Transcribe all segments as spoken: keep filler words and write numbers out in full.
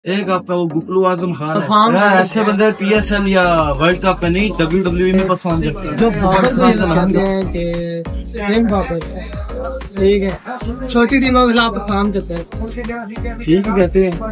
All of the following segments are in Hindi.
एक आपका वो गुपलू आजम खान है, परफॉर्म हाँ, ऐसे बंदे पीएसएल या वर्ल्ड कप में नहीं डब्ल्यू डब्ल्यू ई में परफॉर्म करते हैं। जो बाबर को ये लोग कहते हैं कि सेम बाबर, ठीक है, छोटी टीमों के खिलाफ परफॉर्म करते हैं, ठीक ही कहते हैं।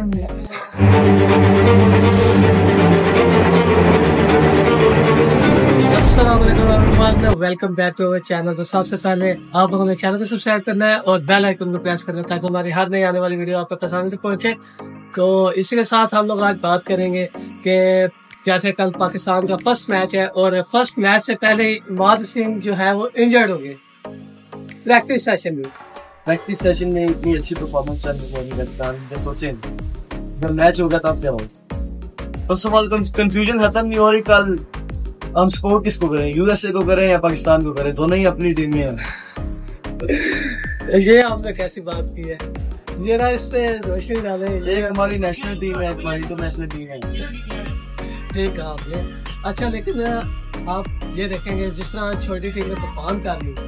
Welcome back to our channel. तो सबसे पहले आप लोगों ने चैनल को सब्सक्राइब करना है और बेल आइकन को प्रेस करना है ताकि हमारी हर नई आने वाली वीडियो आप तक आसानी से पहुंचे। तो इसी के साथ हम लोग आज बात करेंगे कि जैसे कल पाकिस्तान का फर्स्ट मैच है और फर्स्ट मैच से पहले ही माद सिंह जो है वो इंजर्ड हो गए प्रैक्टिस सेशन में। प्रैक्टिस सेशन में इतनी अच्छी परफॉर्मेंस चल रही है पाकिस्तान में, सोचे जब मैच होगा तब क्या होगा। फर्स्ट ऑफ ऑल कंफ्यूजन खत्म नहीं हो रही। कल हम स्कोर किसको करें, यूएसए को करें या पाकिस्तान को करें, दोनों ही अपनी टीम में है। ये आपने कैसी बात की है, ये ना इस पे रोशनी डाले। एक हमारी नेशनल टीम है, हमारी तो नेशनल टीम है, ठीक है आपने। अच्छा, लेकिन आप ये देखेंगे जिस तरह छोटी टीम में परफॉर्म कर ली,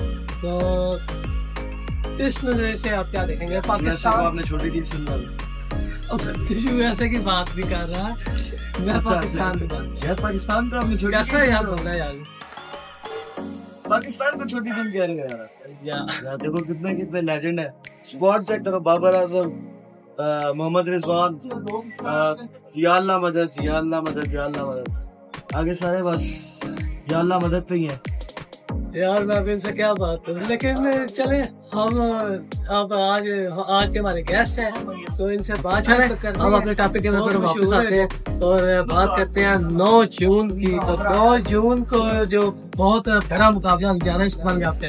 तो इस नजर से आप क्या देखेंगे पाकिस्तान? आपने छोटी टीम सुन यूएसए की बात नहीं कर रहा मैं, पाकिस्तान की बात। यार पाकिस्तान को आपने छोटी कैसा यार बंदा है यार, पाकिस्तान को छोटी टीम कह रहे हैं यार। यार देखो कितने कितने लेजेंड है, स्क्वाड चेक करो, बाबर आजम, मोहम्मद रिजवान, या अल्लाह मदद, या अल्लाह मदद, या अल्लाह मदद, आगे सारे बस या अल्लाह मदद पे ही है यार। मैं अभी इनसे क्या बात करूं, लेकिन चले हम अब आज आज के हमारे गेस्ट हैं तो इनसे बात करें। हम अपने टॉपिक के ऊपर वापस आते हैं और बात करते हैं नौ जून की। तो नौ जून को जो बहुत बड़ा मुकाबला जा रहा है इस्तेमाल आप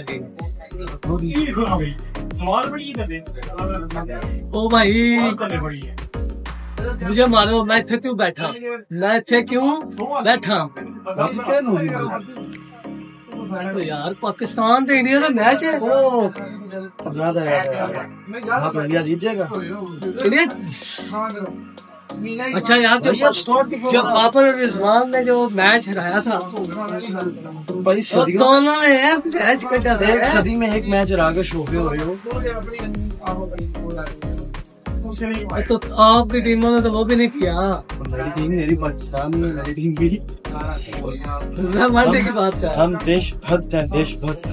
ओ भाई, मुझे मारो मैं थे क्यों बैठा, मैं थे क्यों बैठा यार। पाकिस्तान तो इंडिया का मैच है, ओ याद है याद है, इंडिया जीत जाएगा इंडिया। अच्छा यार, जब बाबर और रिजवान ने जो मैच हराया था भाई, तो दोनों ने मैच कटा था। एक सदी में एक मैच हरा के शोफे हो रहे हो। तो आपकी टीमों ने तो वो भी नहीं किया। मेरी टीम, मेरी पाकिस्तान में मेरी टीम भी, मैं मानने की बात कर, हम देशभक्त हैं, देशभक्त।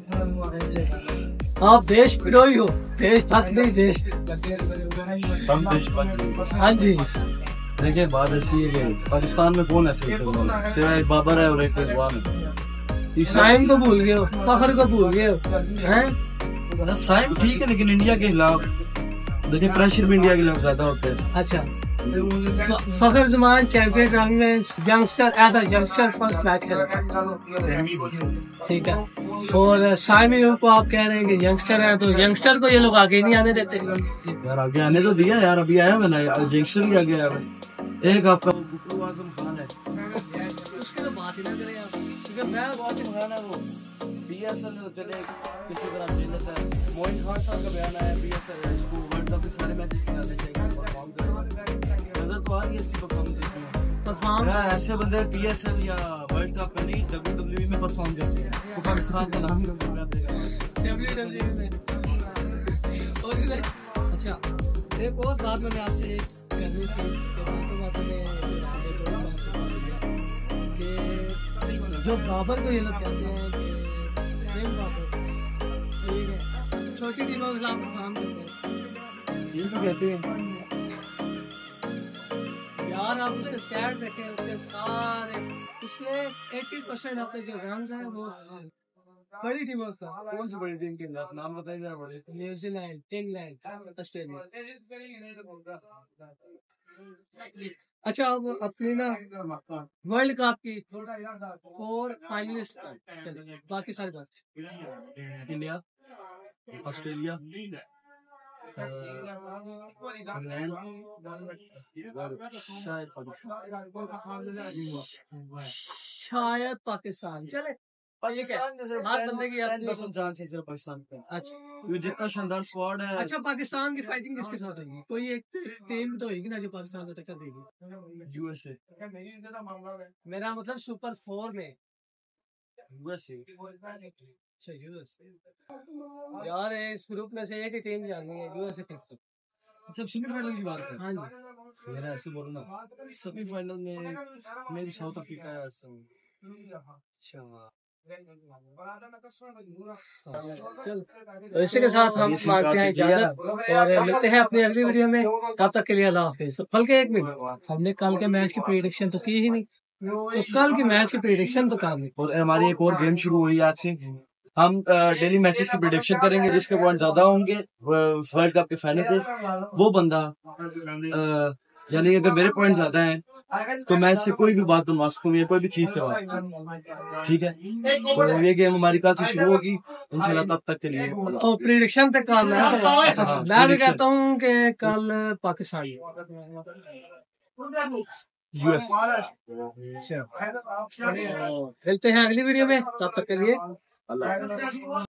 आप देश विरोधी हो, देशभक्त नहीं, देश हम देशभक्त। हाँ जी। देखिए बात ऐसी है कि पाकिस्तान में कौन ऐसे सिवाय बाबर है और एक रिजवान है। साइम को भूल गए हो, फखर को भूल गए हो हैं? साइम ठीक है, लेकिन इंडिया के खिलाफ देखिए प्रेशर भी इंडिया के खिलाफ ज्यादा होते हैं। अच्छा, फखर जमान चैंपियन रंग में youngster as a youngster first match खेला था, ठीक है। और साइमी को आप कह रहे हैं कि यंगस्टर है, तो यंगस्टर को ये लोग आगे नहीं आने देते यार। आगे आने तो दिया यार, अभी आया मैंने, यंगस्टर भी आगे आया। एक आपका गुपलू आजम खान है, उसकी तो बात ही ना करें आप, क्योंकि मैं बहुत ही खान है वो बीएसएल में तो चले किसी तरह मेहनत है। मोइन खान साहब का बयान आया, बीएसएल इसको वर्ल्ड कप के सारे मैच खिलाने चाहिए, परफॉर्म करें। नजर तो आ रही है इसकी परफॉर्मेंस परफॉर्म ऐसे बंदे पीएसएल या वर्ल्ड कप में नहीं डब्ल्यू डब्ल्यू ई में परफॉर्म करते हैं, तो पाकिस्तान का नाम ही रोशन कर देगा डब्ल्यू डब्ल्यू ई में। अच्छा, एक और बात मैंने आपसे करनी थी कि जो बाबर को ये लोग कहते हैं कि सेम बाबर, ठीक है, छोटी टीमों के खिलाफ काम करते हैं, ये तो कहते हैं यार। आप उसके स्टैट्स देखें, उसके सारे उसने अस्सी परसेंट अपने जो रन्स हैं वो बड़ी टीमों का। कौन सी बड़ी टीम के नाम बताइए जरा। बड़े न्यूजीलैंड, इंग्लैंड, ऑस्ट्रेलिया। अच्छा, अब अपनी ना वर्ल्ड कप की फोर फाइनलिस्ट, चलो बाकी सारे बात। इंडिया, ऑस्ट्रेलिया, शायद पाकिस्तान, शायद पाकिस्तान। चले पाकिस्तान हर बंदे की अपनी जान से सिर्फ पाकिस्तान पे। अच्छा, ये जितना शानदार स्क्वाड है। अच्छा, पाकिस्तान की फाइटिंग किसके साथ होगी? कोई एक टीम तो होगी ना जो पाकिस्तान को टक्कर देगी। यूएसए, मेरा मतलब सुपर फोर में यूएसए। अच्छा, यूएसए। यार इस ग्रुप में से एक ही टीम जानी है, यूएसए। अच्छा सेमीफाइनल की बात कर। हाँ जी मेरा ऐसे बोलो ना, सेमीफाइनल में मेरी साउथ अफ्रीका है। चल, तो इसी के साथ हम मांगते हैं इजाजत और मिलते हैं अपनी अगली वीडियो में। तब तक के लिए अल्लाह हाफिज। कल के एक मिनट, हमने कल के मैच की प्रेडिक्शन तो की ही नहीं, तो कल की मैच की प्रेडिक्शन तो काम नहीं। और हमारी एक और गेम शुरू हुई आज से। हम डेली मैचेस की प्रेडिक्शन करेंगे, जिसके पॉइंट ज्यादा होंगे वर्ल्ड कप के फाइनल पे वो बंदा, अ, यानी अगर मेरे पॉइंट ज्यादा हैं तो मैं इससे कोई भी बात बनवा सकता हूँ या कोई भी चीज करवा सकता हूँ। ठीक है, तो ये गेम हमारी कल से शुरू होगी इंशाल्लाह। तब तक के लिए तो प्रेडिक्शन तक कल हाँ, मैं भी कहता हूँ कि कल पाकिस्तान यूएस। मिलते हैं अगली वीडियो में, तब तक के लिए अल्लाह।